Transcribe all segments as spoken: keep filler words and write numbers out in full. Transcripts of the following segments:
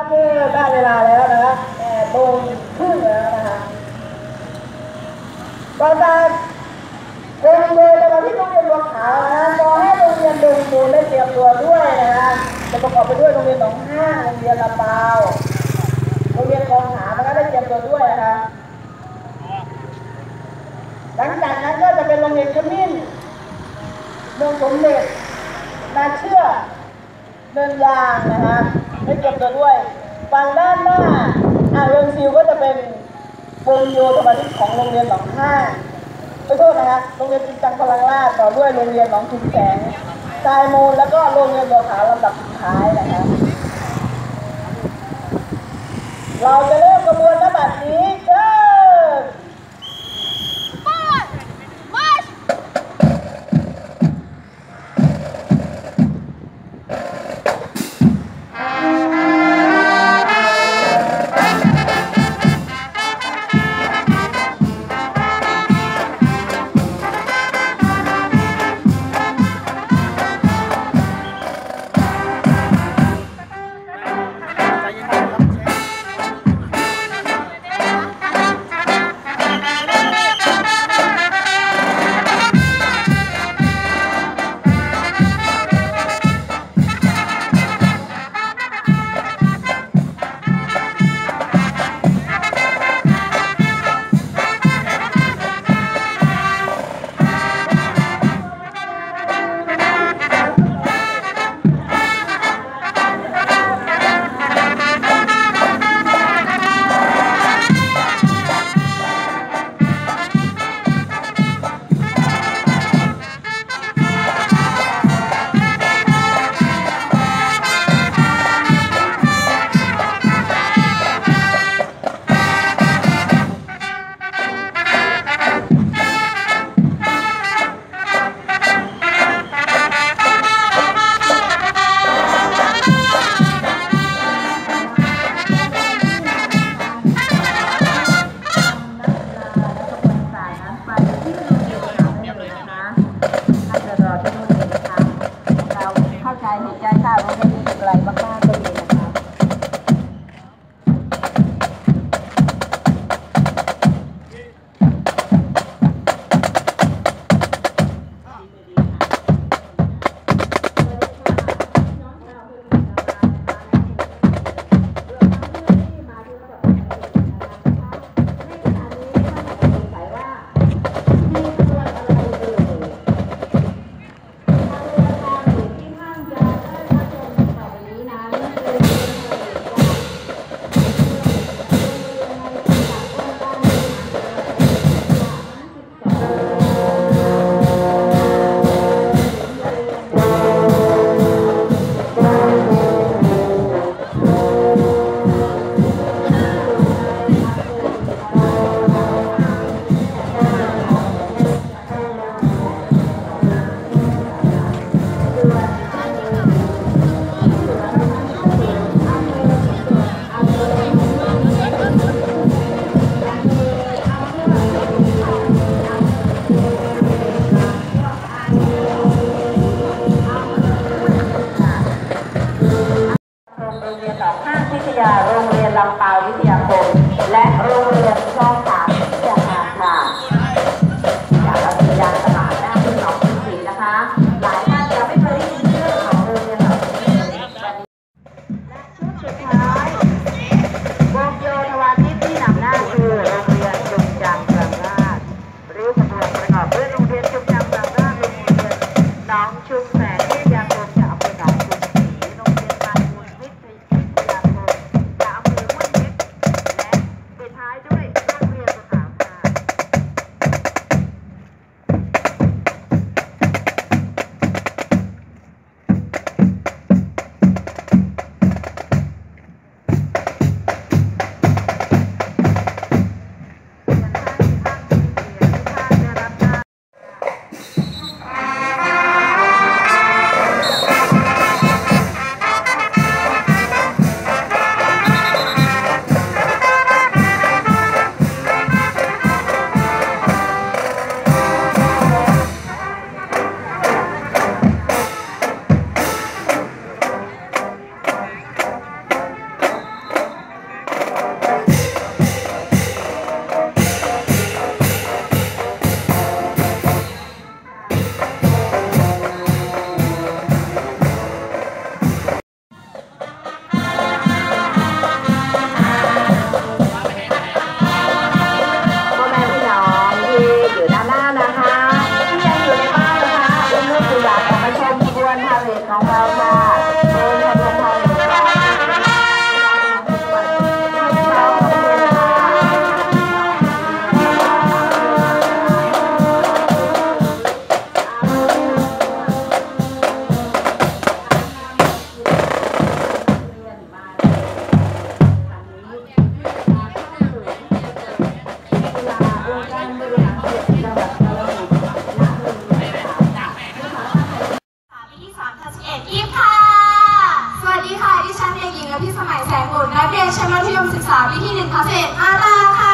คือได้เวลาแล้วนะคะแปดโมงครึ่งแล้วนะคะก่อนการโรงเรียนมาที่โรงเรียนบัวขาวนะขอให้โรงเรียนดงมูลได้เตรียมตัวด้วยนะคะจะประกอบไปด้วยโรงเรียนหนองห้างโรงเรียนลำปาวโรงเรียนคลองหานะคะได้เตรียมตัวด้วยนะคะหลังจากนั้นก็จะเป็นโรงเรียนขมิ้นเมืองสมเด็จนาเชื่อเดินยางนะคะได้เตรียมตัวด้วยฝั่งด้านหน้าอ่างเรืองซิวก็จะเป็นวงโยธวาทิตของโรงเรียนหนองห้างขอโทษนะคะโรงเรียนจริงจังพลังราชต่อด้วยโรงเรียนหนองชุมแสงทรายมูลแล้วก็โรงเรียนบัวขาวลำดับสุดท้ายนะคะเราจะเริ่มกระบวนณบัดนี้เชิญโรงเรียนลำปาววิทยาคมและโรงเรียนคลองสามวิทยาคารค่ะจากรับสัญญาณตลาดหน้าที่หนองชุมศรีนะคะหลายท่านจะไม่เคยได้ยินชื่อของโรงเรียนเหล่านี้และชุดสุดท้ายวงโยธวาทิตที่นำหน้าคือโรงเรียนจุมจังกลางราชริ้วขบวนประกอบด้วยโรงเรียนจุมจังกลางราชโรงเรียนหนองชุมแสงวิทยาคมจากอำเภอหนองชุมศรีโรงเรียนการบุญวิทยาคมจากอำเภอห้วยเม็กและปิดท้ายด้วยโรงเรียนบัวขาวค่ะชั้นมัธยมศึกษาปีที่หนึ่งทับเศษมาตาค่ะ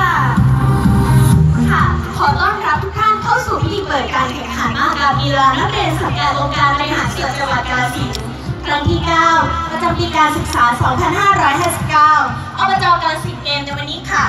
ค่ะขอต้อนรับทุกท่านเข้าสู่พิธีเปิดการแข่งขันมหกรรมกีฬานักเรียนสังกัดองค์การบริหารส่วนจังหวัดกาฬสินธุ์ครั้งที่เก้าประจำปีการศึกษา สองพันห้าร้อยห้าสิบเก้า อบจ.กาฬสินธุ์เกมในวันนี้ค่ะ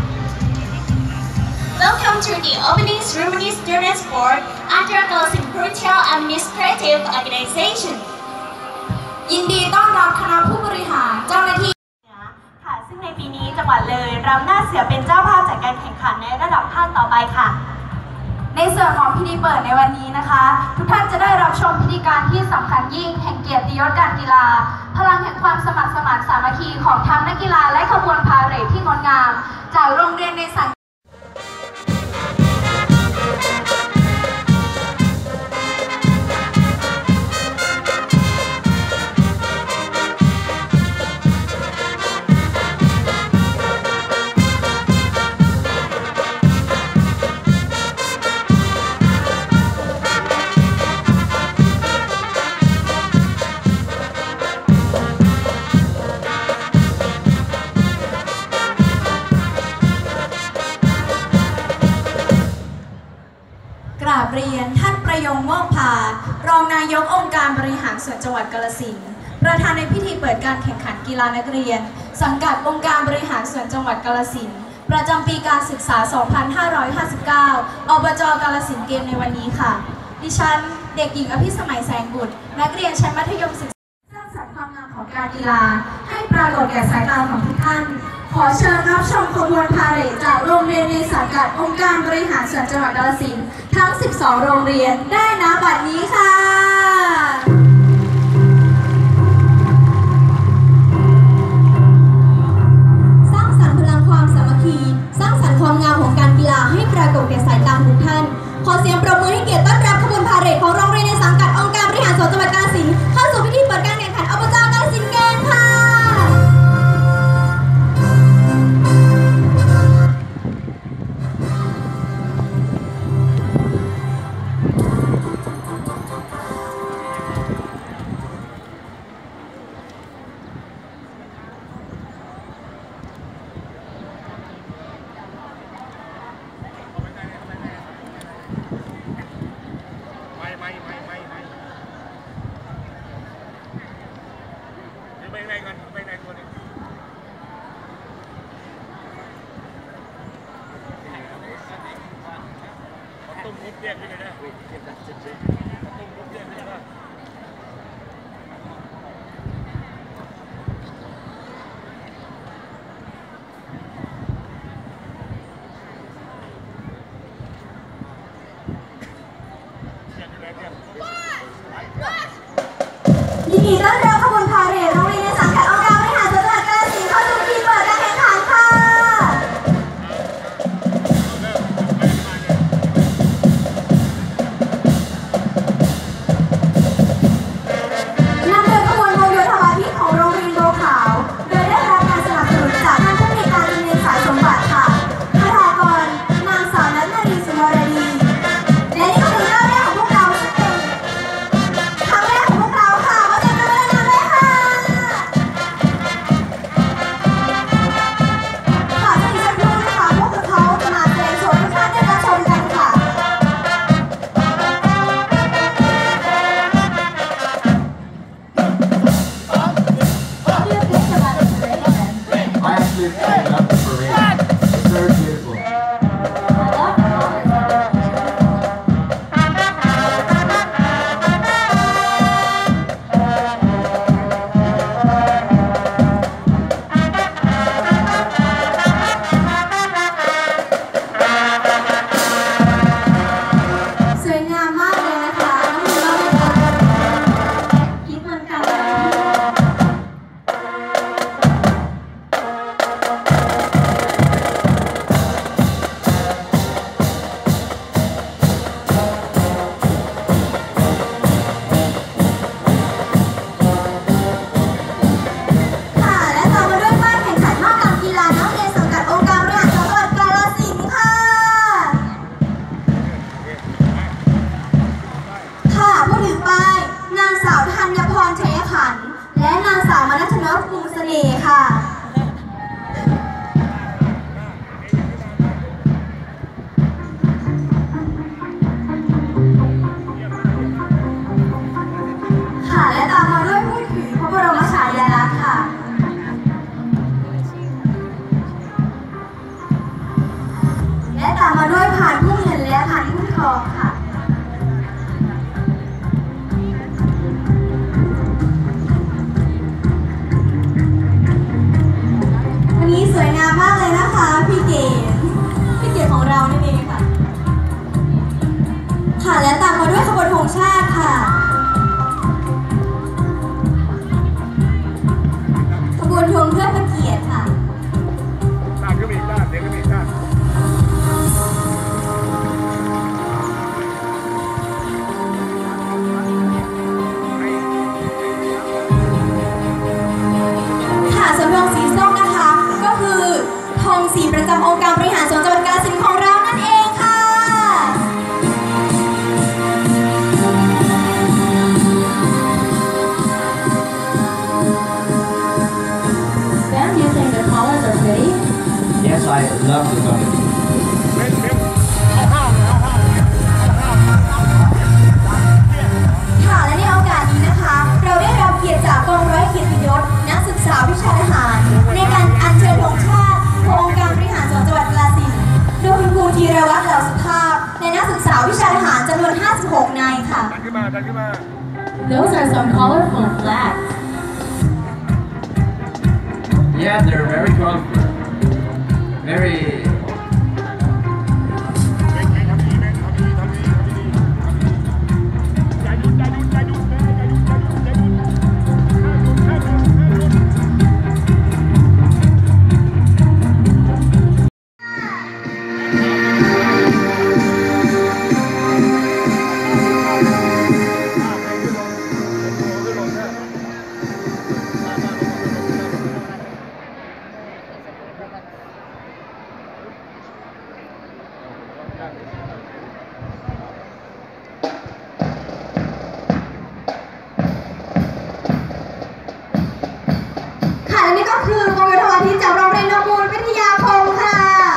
Welcome to the opening ceremony students board under Kalasin Provincial Administrative Organization ยินดีต้อนรับคณะผู้บริหารเจ้าหน้าที่ค่ะซึ่งในปีนี้จังหวัดเลยรับหน้าเสือเป็นเจ้าภาพจัดการแข่งขันในระดับภาคต่อไปค่ะในส่วนของพิธีเปิดในวันนี้นะคะทุกท่านจะได้รับชมพิธีการที่สำคัญยิ่งแห่งเกียรติยศการกีฬาพลังแห่งความสมัครสมานสามัคคีของทั้งนักกีฬาและขบวนพาเหรดที่งดงามจากโรงเรียนในสังกราบเรียนท่านประยงม่วงพารองนายกองค์การบริหารส่วนจังหวัดกาฬสินธุ์ประธานในพิธีเปิดการแข่งขันกีฬานักเรียนสังกัดองค์การบริหารส่วนจังหวัดกาฬสินธุ์ประจำปีการศึกษา สองพันห้าร้อยห้าสิบเก้า อบจ.กาฬสินธุ์เกมในวันนี้ค่ะดิฉันเด็กหญิงอภิสมัยแสงบุตรนักเรียนชั้นมัธยมศึกษาสร้างสรรค์ความงามของการกีฬาให้ปรากฏแก่สายตาของทุกท่านขอเชิญรับชมขบวนพาเหรดจากโรงเรียนในสังกัดองค์การบริหารส่วนจังหวัดกาฬสินธุ์ทั้ง สิบสอง โรงเรียนได้ณบัดนี้ค่ะสร้างสรรค์พลังความสามัคคีสร้างสรรค์ความงามของการกีฬาให้ปรากฏแก่สายตาทุกท่านขอเสียงปรบมือให้เกียรติต้อนรับขบวนพาเหรดของโรงเรียนในสังกัดองค์การบริหารส่วนจังหวัดกาฬสินธุ์เข้าสู่พิธีเปิดการแข่งขันอบจ.กาฬสินธุ์เกมค่ะตุ้มมุกเรียกไปเลยนะตุ้มมุกเรียกไปเลยนะยินดีต้อนรับขบวนพาเหรดโรงเรียนในสังกัดองค์การบริหารส่วนจังหวัดกาฬสินธุ์เข้าสู่พิธีเปิดการแข่งขันค่ะ Lovely, lovely. เบนเบนเอาห้าวเลยเอาห้าวเอาห้าวค่ะและในโอกาสนี้นะคะ เราได้รับเกียรติจากกองร้อยเกียรติยศนักศึกษาวิชาทหารในการอัญเชิญธงชาติขององค์การบริหารส่วนจังหวัดกาฬสินธุ์โดยคุณครูธีรวัฒน์เหล่าสุภาพในนักศึกษาวิชาทหารจำนวน ห้าสิบหก นายค่ะดันขึ้นมาดันขึ้นมา Those are some colorful flags. Yeah, they're very colorful. Very. เบนเบนทำดีเบนทำดีทำดีทำดีอย่าหยุดอย่าหยุดอย่าหยุดนะอย่าหยุดอย่าหยุดอย่าหยุดห้ามหยุดห้ามหยุดห้ามหยุดค่ะและนี่ก็คือกองโยธวาทิตจากโรงเรียนนมูลวิทยาคมค่ะ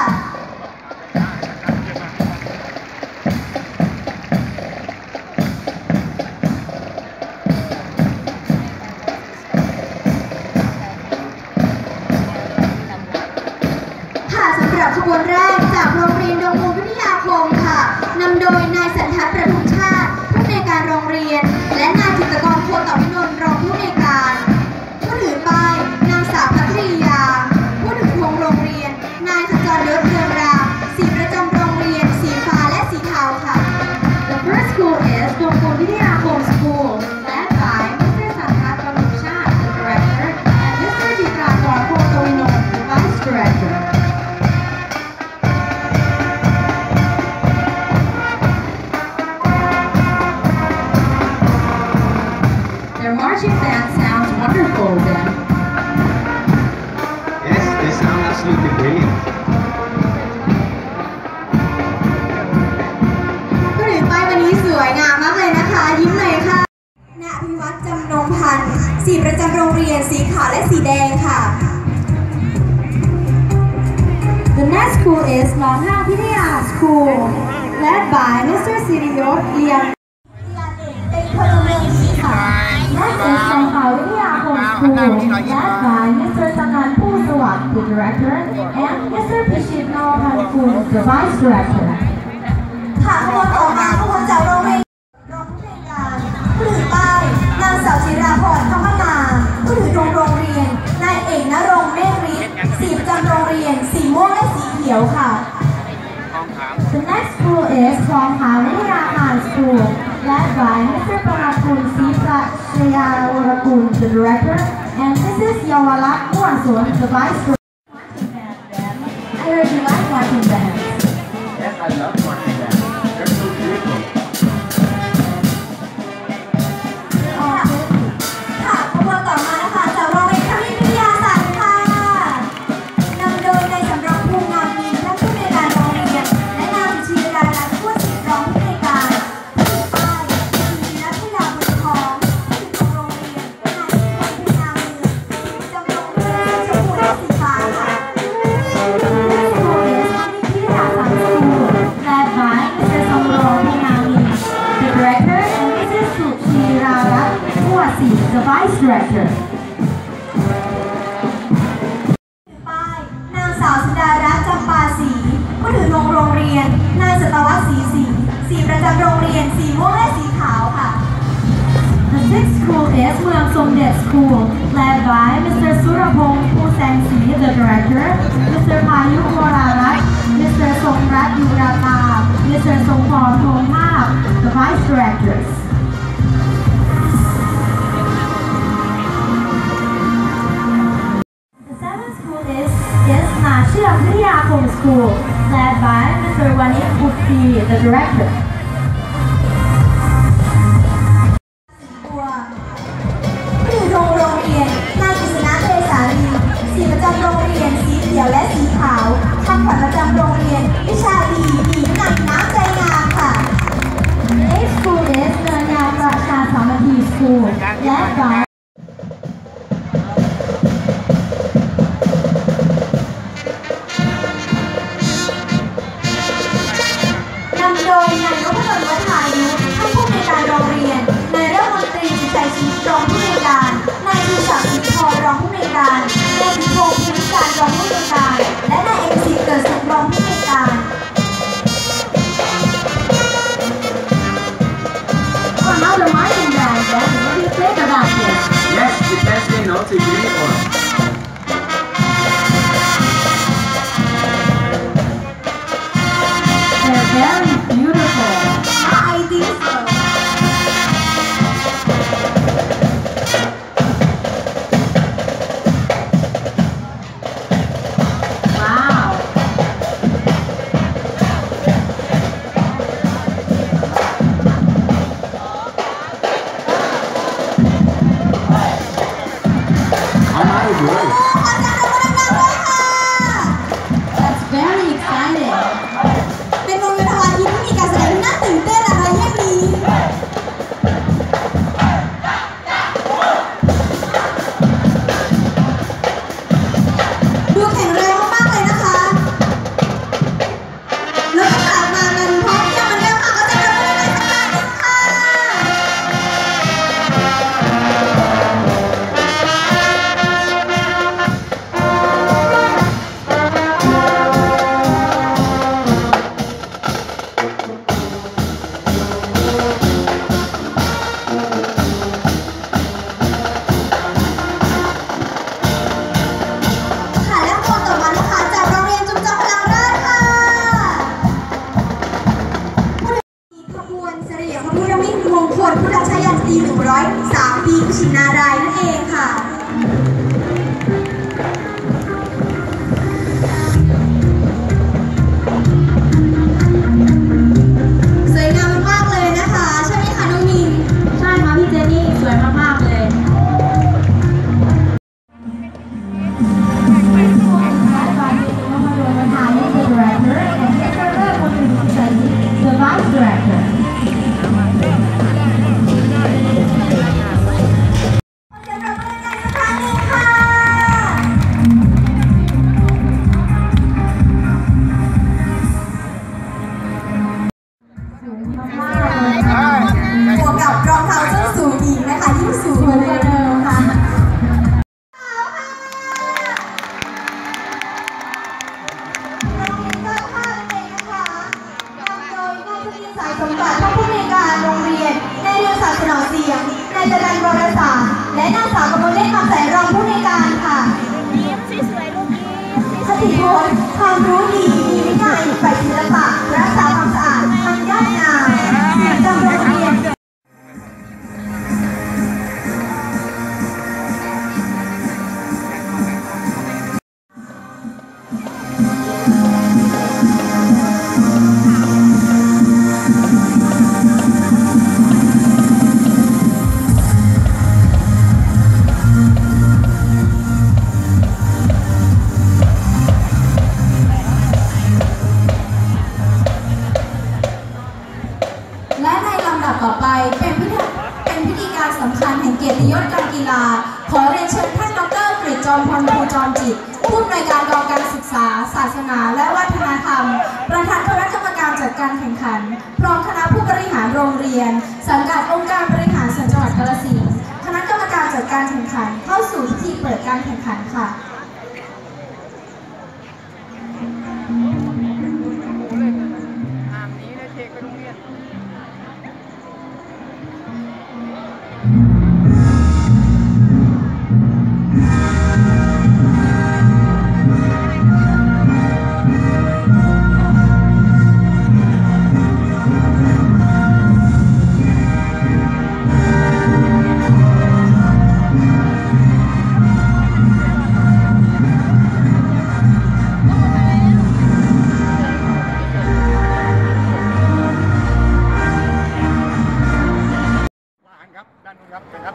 ค่ะสำหรับขบวนแรกจากโรงเรียนดงมูลวิทยาคมค่ะนำโดยนายสันทัศน์ประทุมชาติผู้อำนวยการโรงเรียนและนายจิตรกรโคตวินนท์รองผู้อำนวยการผู้ถือป้ายนางสาวพัทริยาผู้ถือธงโรงเรียนนายขจรยศเรืองรามสีประจำโรงเรียนสีฟ้าและสีเทาค่ะ The first school is ดงมูลวิทยาคม School led by มิสเตอร์ สันทัศน์ประทุมชาติ the director and มิสเตอร์ จิตรากรโคตวินนท์ the vice director Their marching band sounds wonderful then. Yes, they sound absolutely brilliant. ผู้ถือป้ายวันนี้สวยงามมากเลยนะคะ ยิ้มเลยค่ะณอภิวัตรจำนงพันธ์สีประจำโรงเรียนสีขาวและสีแดงค่ะ The next school is หนองห้างพิทยา School led by มิสเตอร์ สิริยศเลียมเป็นพลเมืองดีค่ะ Next is สงขลาวิทยาคม School led by มิสเตอร์ สนันท์ผู้สวัสดิ์ the director and มิสเตอร์ พิชิตนรพันธ์กุล the vice director ค่ะขบวนต่อมาขบวนจากโรงเรียนรองผู้อำนวยการผู้ถือป้ายนางสาวจิราพรธรรมนาผู้ถือธงโรงเรียนนายเอกณรงค์เมฆฤทธิ์สีประจำโรงเรียนสีม่วงและสีเขียวค่ะ The next school is สงขลาวิทยาคาร School led by มิสเตอร์ ปรากุลศรีประชยาวรกุล the director and มิสเซส เยาวลักษณ์ม่วงสวน the vice director I heard you like marching bands Yes, I love marching bands. They're so beautiful. ค่ะขบวนต่อมานะคะจากโรงเรียนคณิตวิทยาศาสตร์ค่ะนำโดยนายสำรองภูมิงามมีท่านผู้อำนวยการโรงเรียนและนางสุชีรารัตน์ผู้ศิษย์รองผู้อำนวยการผู้ถือป้ายคุณธีรัตน์พยาบุญทองผู้ถือธงโรงเรียนนายนิพนธ์พญาเมืองประจำโรงเรียนชมพูและสีฟ้าค่ะ Next school is คณิตวิทยาศาสตร์ School led by มิสเตอร์ สมรองพญามี the director and มิสเตอร์ สุชีรารัตน์ผู้ศิษย์ the vice directorป้ายนางสาวสุดารัตน์จำปาศรีผู้ถือธงโรงเรียนนายสัตวัฒน์ศรีศรีสีประจำโรงเรียนสีม่วงและสีขาวค่ะ The sixth school is เมืองสมเด็จ School led by มิสเตอร์ สุรพงษ์ภูแสงศรี the director มิสเตอร์ พายุวรารัตน์ มิสเตอร์ ทรงรัตน์ยุราตา มิสเตอร์ ทรงพรทงภาพ the vice directors The seventh school is is นาเชื่อมวิทยาคม School led by มิสเตอร์ วานิชบุตรี the director ผู้ถือธงโรงเรียนนายกฤษณะเตสาลีสีประจำโรงเรียนสีเขียวและสีขาวคำขวัญประจำโรงเรียนวิชาดีดีวินัยน้ำใจงามค่ะ Eighth school is เนินยาวประชาสามัคคี School led by ได้เลย That's very exciting เป็นวงโยธวาทิตที่มีการแสดงที่น่าตื่นเต้นอะไรอย่างนี้ดูแข็งแรงมากๆเลยนะคะแล้วก็กลับมากันพร้อมเยี่ยมเหมือนเดิมค่ะก็จะกลับมาในสัปดาห์หน้าค่ะ ค่ะและคนต่อมานะคะจากโรงเรียนจุฬาพลังราชค่ะขบวนเสรียพระพุทธมิ่งมงคลพุทธชยันตีหนึ่งร้อยสามปีกุชินารายณ์นั่นเองค่ะสวยงามมากๆเลยนะคะใช่ไหมคะน้องมินใช่ค่ะพี่เจนนี่สวยมากๆเลย The Vice Director. บวกกับรองเท้าส้นสูงอีกนะคะยิ่งสูงกว่าเดิมค่ะสายสมบัติท่านผู้ในวยการโรงเรียนนายเรืองศักดิ์สนอเสียงนายจรัญวรสารและนางสาวกมลเล่นคำแสนรองผู้ในวยการค่ะคติพจน์ความรู้ดีมีวินัยฝ่ายศิลปะรักษาความสะอาดทำย่านงามประจำโรงเรียน และในลำดับต่อไปเป็นพิธีเป็นพิธีการสำคัญแห่งเกียรติยศการกีฬาขอเรียนเชิญท่านดร.กฤษจอมพลภูจอมจิตผู้อำนวยการกองการศึกษา ศาสนาและวัฒนธรรมประธานคณะกรรมการจัดการแข่งขันพร้อมคณะผู้บริหารโรงเรียนสังกัดองค์การบริหารส่วนจังหวัดกาฬสินธุ์คณะกรรมการจัดการแข่งขันเข้าสู่พิธีเปิดการแข่งขันค่ะครับด้านนู้นครับเชิญครับ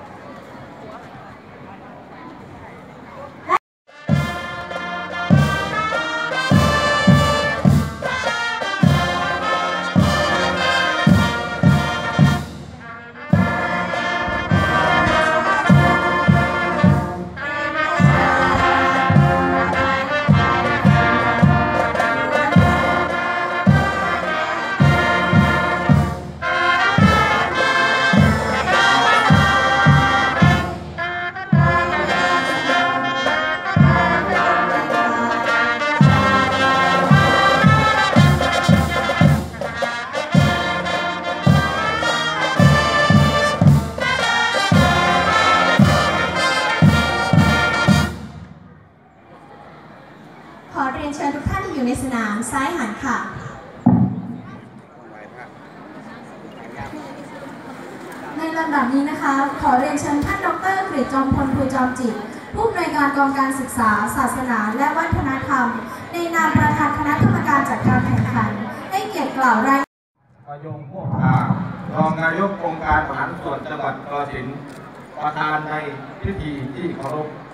ขอเรียนเชิญทุกท่านที่อยู่ในสนามซ้ายหันค่ะ ในลำดับนี้นะคะ ขอเรียนเชิญท่านดร.กฤษจอมพลภูจอมจิตผู้อำนวยการกองการศึกษา ศาสนาและวัฒนธรรม ในนามประธานคณะกรรมการจัดการแข่งขันให้เกียรติกล่าวรายประยงพวกอารองนายกองค์การบริหารส่วนจังหวัดกาฬสินธุ์ประธานในพิธีที่เคารพ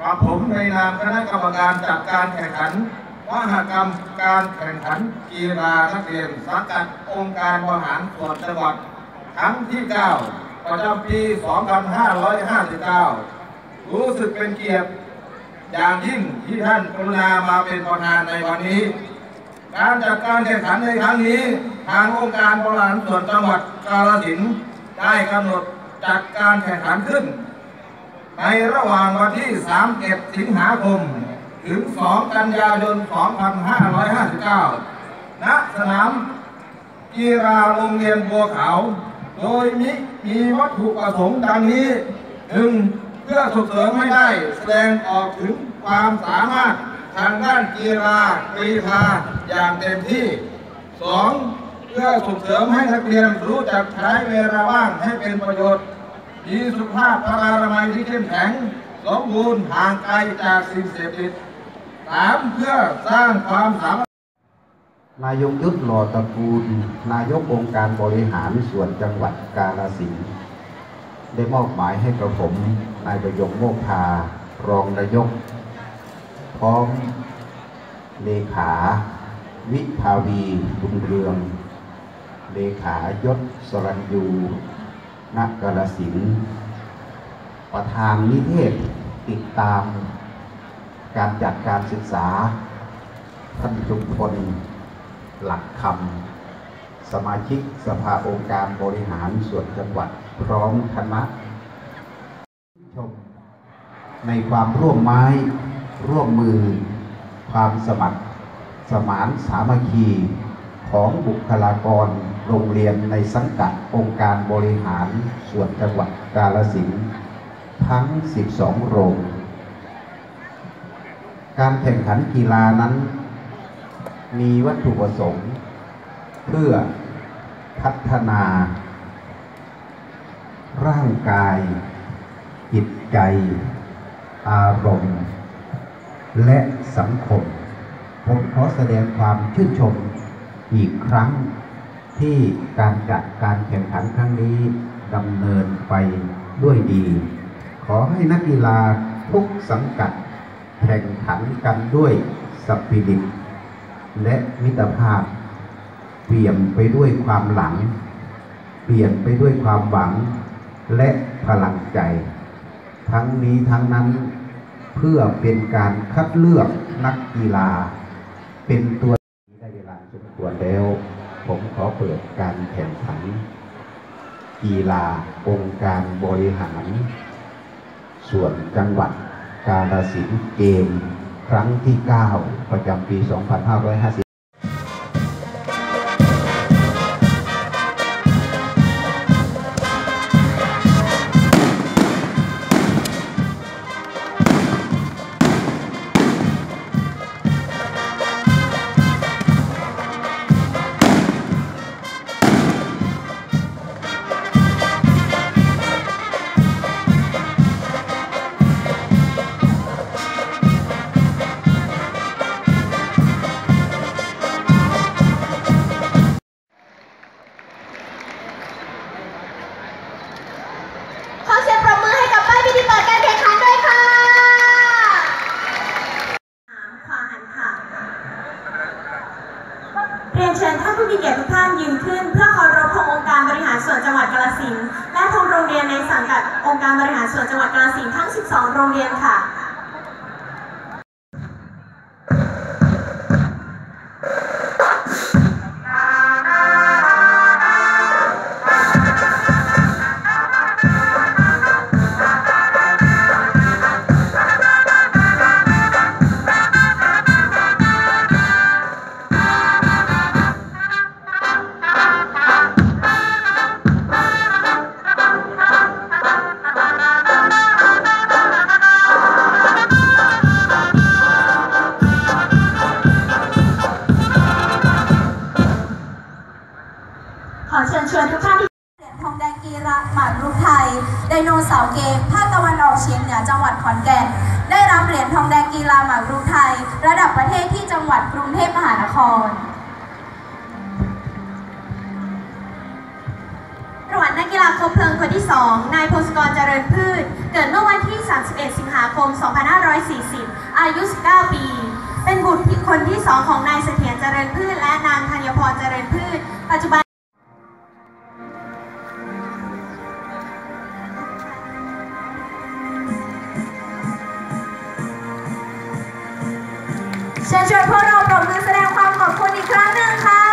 กับผมในนามคณะกรรมการจัดการแข่งขันมหกรรมการแข่งขันกีฬานักเรียนสังกัดองค์การบริหารส่วนจังหวัดครั้งที่เก้าประจำปี สองพันห้าร้อยห้าสิบเก้า รู้สึกเป็นเกียรติอย่างยิ่งที่ท่านกรุณามาเป็นประธานในวันนี้การจัดการแข่งขันในครั้งนี้ทางองค์การบริหารส่วนจังหวัดกาฬสินธุ์ได้กำหนดจัดการแข่งขันขึ้นในระหว่างวันที่ สามสิบเอ็ด สิงหาคมถึง สอง กันยายน สองพันห้าร้อยห้าสิบเก้า ณ สนามกีฬาโรงเรียนบัวขาวโดยมีมีวัตถุประสงค์ดังนี้ หนึ่ง เพื่อส่งเสริมให้ได้แสดงออกถึงความสามารถทางด้านกีฬากรีฑาอย่างเต็มที่ สอง เพื่อส่งเสริมให้นักเรียนรู้จักใช้เวลาว่างให้เป็นประโยชน์มีสุขภาพพลานามัยที่เข้มแข็งสมบูรณ์ห่างไกลจากสิ่งเสพติด สาม เพื่อสร้างความสามารถนายกยุทธหล่อตระกูลนายกองค์การบริหารส่วนจังหวัดกาฬสินธุ์ได้มอบหมายให้กระผมนายประยงโมกพารองนายกพร้อมเลขาวิภาวีบุญเรืองเลขายศสรัญยูณกาฬสินธุ์ประธานนิเทศติดตามการจัดการศึกษาท่านชุมพลหลักคำสมาชิกสภาองค์การบริหารส่วนจังหวัดพร้อมคณะชมในความร่วมไม้ร่วมมือความสมัครสมานสามัคคีของบุคลากรโรงเรียนในสังกัดองค์การบริหารส่วนจังหวัดกาฬสินธุ์ทั้งสิบสองโรงการแข่งขันกีฬานั้นมีวัตถุประสงค์เพื่อพัฒนาร่างกายจิตใจอารมณ์และสังคมผมขอแสดงความชื่นชมอีกครั้งที่การจัดการแข่งขันครั้งนี้ดำเนินไปด้วยดีขอให้นักกีฬาทุกสังกัดแข่งขันกันด้วยสปิริตและมิตรภาพเปลี่ยนไปด้วยความหลังเปลี่ยนไปด้วยความหวังและพลังใจทั้งนี้ทั้งนั้นเพื่อเป็นการคัดเลือกนักกีฬาเป็นตัวได้เวลาสมควรแล้วผมขอเปิดการแข่งขันกีฬาองค์การบริหารส่วนจังหวัดกาฬสินธุ์เกมครั้งที่เก้าประจำปี สองพันห้าร้อยห้าสิบเชิญท่านผู้มีเกียรติทุกท่านยืนขึ้นเพื่อเคารพธงองค์การบริหารส่วนจังหวัดกาฬสินธุ์และธงโรงเรียนในสังกัดองค์การบริหารส่วนจังหวัดกาฬสินธุ์ทั้งสิบสองโรงเรียนค่ะขอเชิญชวนทุกท่านที่เหรียญทองแดงกีฬาหมากรุกไทยไดโนเสาร์เกมภาคตะวันออกเฉียงเหนือจังหวัดขอนแก่นได้รับเหรียญทองแดงกีฬาหมากรุกไทยระดับประเทศที่จังหวัดกรุงเทพมหานครรางวัลนักกีฬาคบเพลิงคนที่สองนายพงศกรเจริญพืชเกิดเมื่อวันที่สามสิบเอ็ดสิงหาคมสองพันห้าร้อยสี่สิบอายุสิบเก้าปีเป็นบุตรคนที่สองของนายเสถียรเจริญพืชและนางธัญพรเจริญพืชปัจจุบันเชิญชวนพวกเราปรบมือแสดงความขอบคุณอีกครั้งหนึ่งค่ะ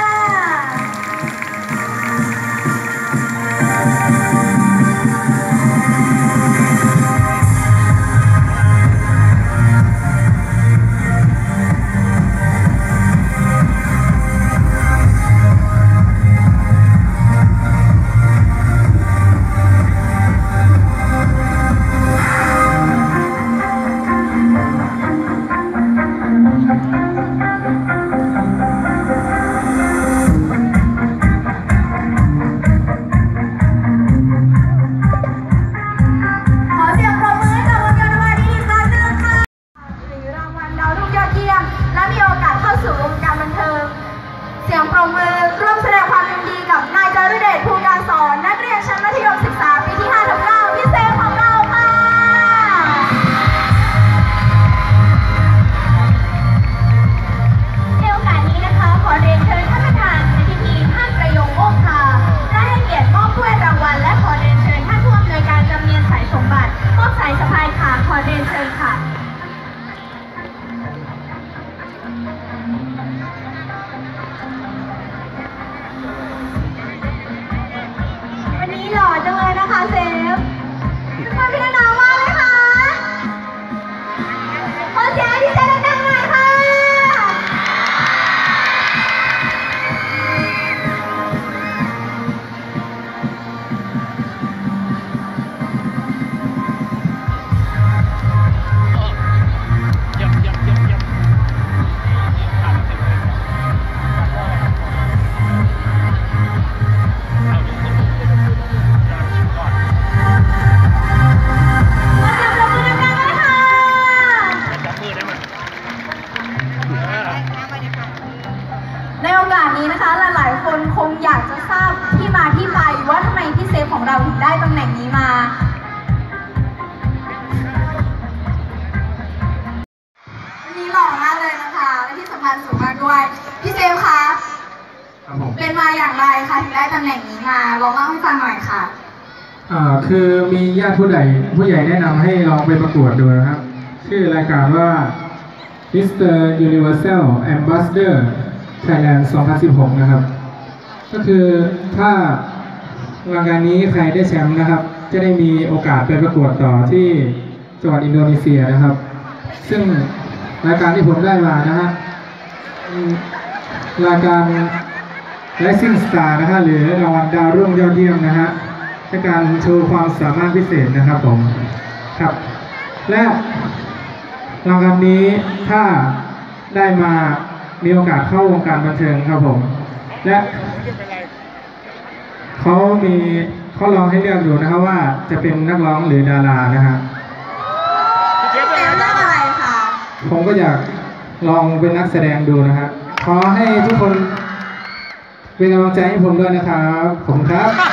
ในโอกาสนี้นะคะหลายๆคนคงอยากจะทราบที่มาที่ไปว่าทำไมพี่เซฟของเราถึงได้ตำแหน่งนี้มาวันนี้หล่อมากเลยนะคะและที่สำคัญสูงมากด้วยพี่เซฟคะเป็นมาอย่างไรคะถึงได้ตำแหน่งนี้มาลองเล่าให้ฟังหน่อยค่ะอ่าคือมีญาติผู้ใหญ่ผู้ใหญ่แนะนำให้ลองไปประกวดดูนะครับชื่อรายการว่า มิสเตอร์ Universal Ambassador Thailand สองพันสิบหกนะครับก็คือถ้ารายการนี้ใครได้แชมป์นะครับจะได้มีโอกาสไปประกวดต่อที่จังหวัดอินโดนีเซียนะครับซึ่งรายการที่ผมได้มานะฮะรายการ Rising Star นะฮะหรือรางวัลดาวรุ่งยอดเยี่ยมนะฮะในการโชว์ความสามารถพิเศษนะครับผมครับและรางวัลนี้ถ้าได้มามีโอกาสเข้าวงการบันเทิงครับผมและเขามีเขาลองให้เลือกอยู่นะครับว่าจะเป็นนักร้องหรือดารานะฮะเป็นเรื่องอะไรคะผมก็อยากลองเป็นนักแสดงดูนะครับขอให้ทุกคนเป็นกำลังใจให้ผมด้วยนะครับผมครับ